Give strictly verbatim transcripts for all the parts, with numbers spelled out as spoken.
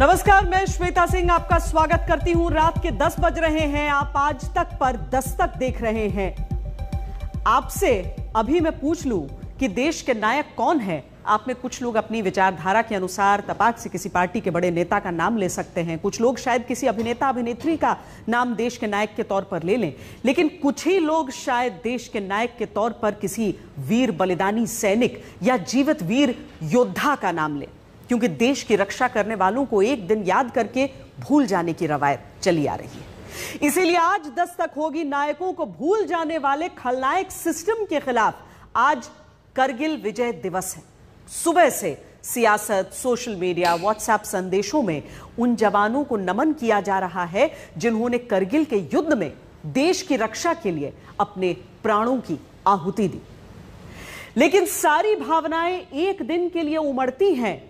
नमस्कार, मैं श्वेता सिंह आपका स्वागत करती हूं। रात के दस बज रहे हैं। आप आज तक पर दस्तक देख रहे हैं। आपसे अभी मैं पूछ लूं कि देश के नायक कौन है। आप में कुछ लोग अपनी विचारधारा के अनुसार तपाक से किसी पार्टी के बड़े नेता का नाम ले सकते हैं, कुछ लोग शायद किसी अभिनेता अभिनेत्री का नाम देश के नायक के तौर पर ले लें, लेकिन कुछ ही लोग शायद देश के नायक के तौर पर किसी वीर बलिदानी सैनिक या जीवित वीर योद्धा का नाम लें, क्योंकि देश की रक्षा करने वालों को एक दिन याद करके भूल जाने की रवायत चली आ रही है। इसीलिए आज दस्तक होगी नायकों को भूल जाने वाले खलनायक सिस्टम के खिलाफ। आज करगिल विजय दिवस है। सुबह से सियासत, सोशल मीडिया, व्हाट्सएप संदेशों में उन जवानों को नमन किया जा रहा है जिन्होंने करगिल के युद्ध में देश की रक्षा के लिए अपने प्राणों की आहुति दी। लेकिन सारी भावनाएं एक दिन के लिए उमड़ती हैं,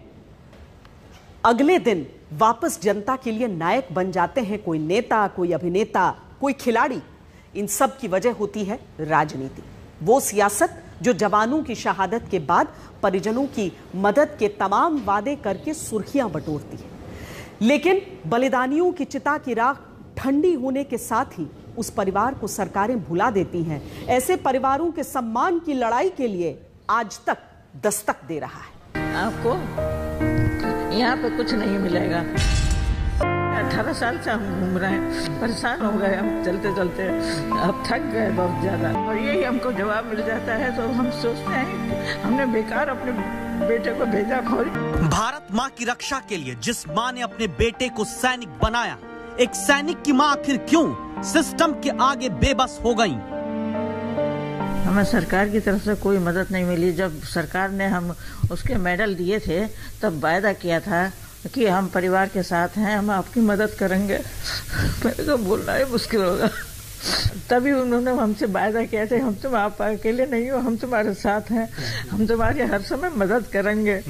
अगले दिन वापस जनता के लिए नायक बन जाते हैं कोई नेता, कोई अभिनेता, कोई खिलाड़ी। इन सब की वजह होती है राजनीति, वो सियासत जो जवानों की शहादत के बाद परिजनों की मदद के तमाम वादे करके सुर्खियां बटोरती है, लेकिन बलिदानियों की चिता की राख ठंडी होने के साथ ही उस परिवार को सरकारें भुला देती हैं। ऐसे परिवारों के सम्मान की लड़ाई के लिए आज तक दस्तक दे रहा है। आपको यहाँ पे कुछ नहीं मिलेगा। अठारह साल से हम घूम रहे हैं, परेशान हो गए हम चलते चलते, अब थक गए बहुत ज्यादा, और यही हमको जवाब मिल जाता है तो हम सोचते हैं हमने बेकार अपने बेटे को भेजा। भारत माँ की रक्षा के लिए जिस माँ ने अपने बेटे को सैनिक बनाया, एक सैनिक की माँ आखिर क्यों सिस्टम के आगे बेबस हो गई? हमें सरकार की तरफ से कोई मदद नहीं मिली। जब सरकार ने हम उसके मेडल दिए थे तब वायदा किया था कि हम परिवार के साथ हैं, हम आपकी मदद करेंगे। मेरे को बोलना ही मुश्किल होगा। तभी उन्होंने हमसे वायदा किया था, हम तुम आप अकेले नहीं हो, हम तुम्हारे साथ हैं, हम तुम्हारी हर समय मदद करेंगे।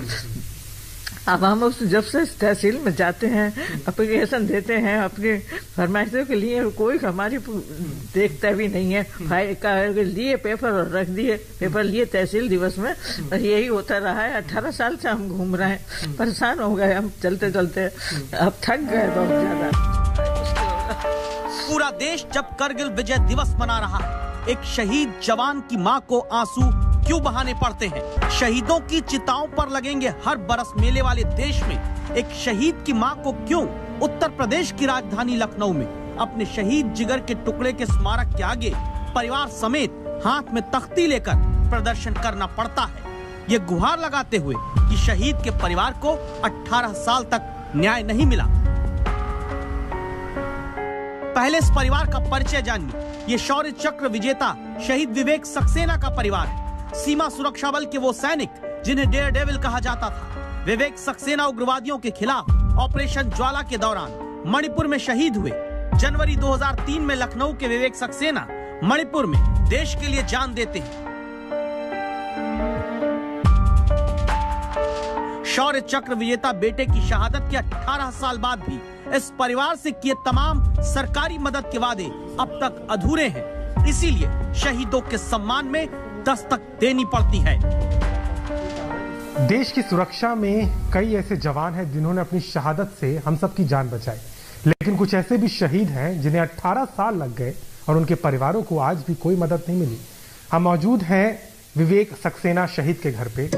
अब हम उस जब से तहसील में जाते हैं, एप्लीकेशन देते हैं अपनी फरमाइशों के लिए, कोई हमारी देखता भी नहीं है। फाइल का लिए पेपर और रख दिए, पेपर लिए तहसील दिवस में, और यही होता रहा है। अठारह साल से हम घूम रहे हैं, परेशान हो गए हम चलते चलते, अब थक गए बहुत ज्यादा। पूरा देश जब करगिल विजय दिवस मना रहा है, एक शहीद जवान की मां को आंसू क्यों बहाने पड़ते हैं? शहीदों की चिताओं पर लगेंगे हर बरस मेले वाले देश में एक शहीद की मां को क्यों उत्तर प्रदेश की राजधानी लखनऊ में अपने शहीद जिगर के टुकड़े के स्मारक के आगे परिवार समेत हाथ में तख्ती लेकर प्रदर्शन करना पड़ता है, ये गुहार लगाते हुए कि शहीद के परिवार को अठारह साल तक न्याय नहीं मिला। पहले इस परिवार का परिचय जानिए। ये शौर्य चक्र विजेता शहीद विवेक सक्सेना का परिवार है। सीमा सुरक्षा बल के वो सैनिक जिन्हें डेयर डेविल कहा जाता था। विवेक सक्सेना उग्रवादियों के खिलाफ ऑपरेशन ज्वाला के दौरान मणिपुर में शहीद हुए। जनवरी दो हज़ार तीन में लखनऊ के विवेक सक्सेना मणिपुर में देश के लिए जान देते हैं। शौर्य चक्र विजेता बेटे की शहादत के अठारह साल बाद भी इस परिवार से किए तमाम सरकारी मदद के वादे अब तक अधूरे हैं। इसीलिए शहीदों के सम्मान में दस्तक देनी पड़ती है। देश की सुरक्षा में कई ऐसे जवान हैं जिन्होंने अपनी शहादत से हम सब की जान बचाई, लेकिन कुछ ऐसे भी शहीद हैं जिन्हें अठारह साल लग गए और उनके परिवारों को आज भी कोई मदद नहीं मिली। हम मौजूद हैं विवेक सक्सेना शहीद के घर पे।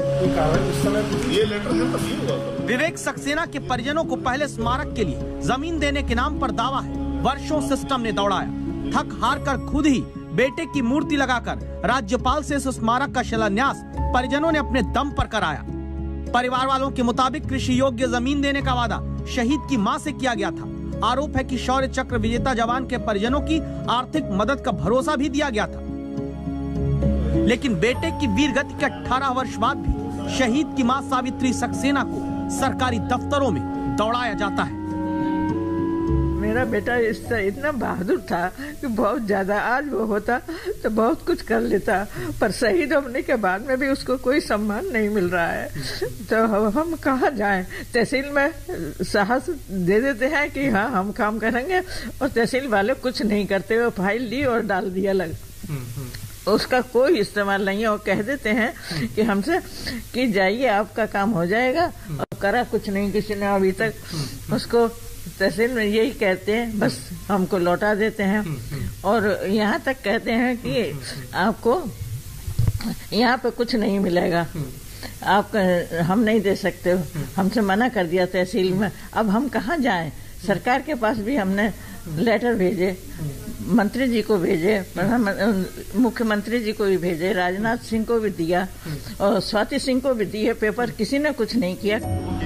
विवेक सक्सेना के परिजनों को पहले स्मारक के लिए जमीन देने के नाम पर दावा है। वर्षों सिस्टम ने दौड़ाया, थक हार कर खुद ही बेटे की मूर्ति लगाकर राज्यपाल से इस स्मारक का शिलान्यास परिजनों ने अपने दम पर कराया। परिवार वालों के मुताबिक कृषि योग्य जमीन देने का वादा शहीद की मां से किया गया था। आरोप है कि शौर्य चक्र विजेता जवान के परिजनों की आर्थिक मदद का भरोसा भी दिया गया था, लेकिन बेटे की वीरगति के अठारह वर्ष बाद भी शहीद की मां सावित्री सक्सेना को सरकारी दफ्तरों में दौड़ाया जाता है। मेरा बेटा इससे इतना बहादुर था कि बहुत ज्यादा, आज वो होता तो बहुत कुछ कर लेता, पर शहीद होने के बाद में भी उसको कोई सम्मान नहीं मिल रहा है। तो हम कहाँ जाएं? तहसील में साहस दे देते हैं कि हाँ हम काम करेंगे, और तहसील वाले कुछ नहीं करते, वो फाइल ली और डाल दिया लग, उसका कोई इस्तेमाल नहीं है। और कह देते हैं कि हमसे कि जाइए आपका काम हो जाएगा, और करा कुछ नहीं किसी ने अभी तक। उसको तहसील में यही कहते हैं, बस हमको लौटा देते हैं और यहाँ तक कहते हैं कि आपको यहाँ पे कुछ नहीं मिलेगा, आप हम नहीं दे सकते हो। हमसे मना कर दिया तहसील में। अब हम कहाँ जाएं? सरकार के पास भी हमने लेटर भेजे, मंत्री जी को भेजे, मुख्यमंत्री जी को भी भेजे, राजनाथ सिंह को भी दिया और स्वाति सिंह को भी दिए पेपर, किसी ने कुछ नहीं किया।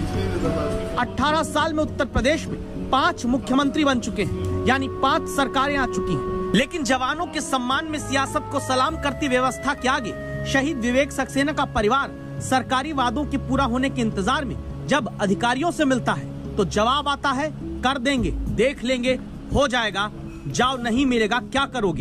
अठारह साल में उत्तर प्रदेश में पांच मुख्यमंत्री बन चुके हैं, यानी पांच सरकारें आ चुकी हैं, लेकिन जवानों के सम्मान में सियासत को सलाम करती व्यवस्था के आगे शहीद विवेक सक्सेना का परिवार सरकारी वादों के पूरा होने के इंतजार में जब अधिकारियों से मिलता है तो जवाब आता है, कर देंगे, देख लेंगे, हो जाएगा, जाओ नहीं मिलेगा क्या करोगे।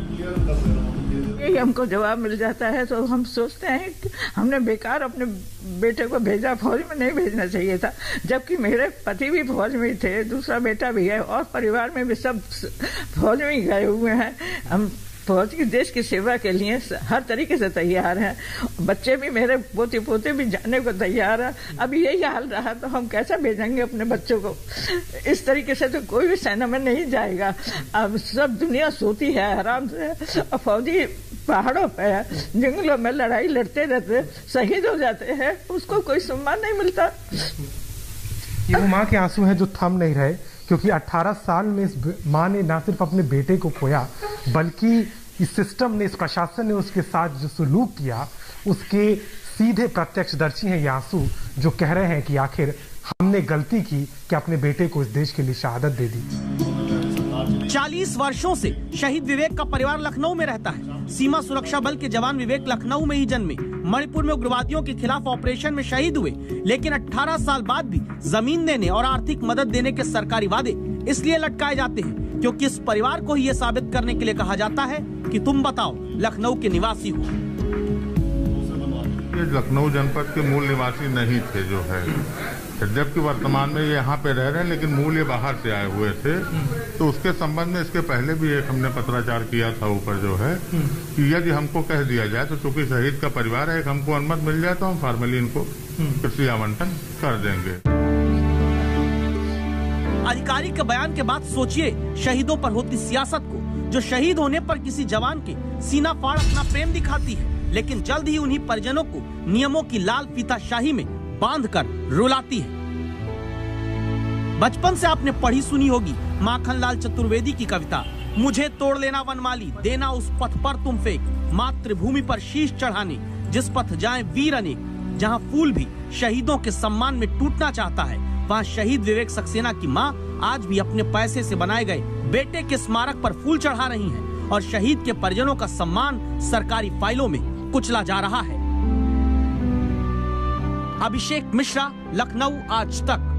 यही हमको जवाब मिल जाता है तो हम सोचते हैं कि हमने बेकार अपने बेटे को भेजा, फौज में नहीं भेजना चाहिए था, जबकि मेरे पति भी फौज में ही थे, दूसरा बेटा भी है और परिवार में भी सब फौज में ही गए हुए हैं। हम फौज की देश की सेवा के लिए हर तरीके से तैयार हैं। बच्चे भी, मेरे पोते पोते भी जाने को तैयार हैं। अब यही हाल रहा तो हम कैसे भेजेंगे अपने बच्चों को? इस तरीके से तो कोई भी सेना में नहीं जाएगा। अब सब दुनिया सोती है आराम से और फौजी पहाड़ों पे जंगलों में लड़ाई लड़ते रहते शहीद हो जाते हैं, उसको कोई सम्मान नहीं मिलता। ये वो माँ के आंसू हैं जो थम नहीं रहे, क्योंकि अठारह साल में इस माँ ने न सिर्फ अपने बेटे को खोया, बल्कि इस सिस्टम ने, इस प्रशासन ने उसके साथ जो सलूक किया उसके सीधे प्रत्यक्षदर्शी हैं ये आंसू, जो कह रहे हैं कि आखिर हमने गलती की कि अपने बेटे को इस देश के लिए शहादत दे दी। चालीस वर्षों से शहीद विवेक का परिवार लखनऊ में रहता है। सीमा सुरक्षा बल के जवान विवेक लखनऊ में ही जन्मे, मणिपुर में उग्रवादियों के खिलाफ ऑपरेशन में शहीद हुए, लेकिन अठारह साल बाद भी जमीन देने और आर्थिक मदद देने के सरकारी वादे इसलिए लटकाए जाते हैं क्योंकि इस परिवार को ही ये साबित करने के लिए कहा जाता है कि तुम बताओ लखनऊ के निवासी हो। ये लखनऊ जनपद के मूल निवासी नहीं थे जो है, जबकि वर्तमान में ये यहाँ पे रह रहे हैं, लेकिन मूल ये बाहर से आए हुए थे। तो उसके संबंध में इसके पहले भी एक हमने पत्राचार किया था ऊपर जो है कि यदि हमको कह दिया जाए तो चूंकि शहीद का परिवार है, एक हमको अनुमति मिल जाए तो हम फॉर्मली इनको कृषि आवंटन कर देंगे। अधिकारी के बयान के बाद सोचिए शहीदों पर होती सियासत को, जो शहीद होने पर किसी जवान के सीना फाड़ अपना प्रेम दिखाती है, लेकिन जल्द ही उन्हीं परिजनों को नियमों की लाल फीताशाही में बांधकर रुलाती है। बचपन से आपने पढ़ी सुनी होगी माखनलाल चतुर्वेदी की कविता, मुझे तोड़ लेना वनमाली, देना उस पथ पर तुम फेंक, मातृभूमि पर शीश चढ़ाने, जिस पथ जाए वीर अनेक। जहाँ फूल भी शहीदों के सम्मान में टूटना चाहता है, वहाँ शहीद विवेक सक्सेना की माँ आज भी अपने पैसे से बनाए गए बेटे के स्मारक पर फूल चढ़ा रही हैं और शहीद के परिजनों का सम्मान सरकारी फाइलों में कुचला जा रहा है। अभिषेक मिश्रा, लखनऊ आज तक।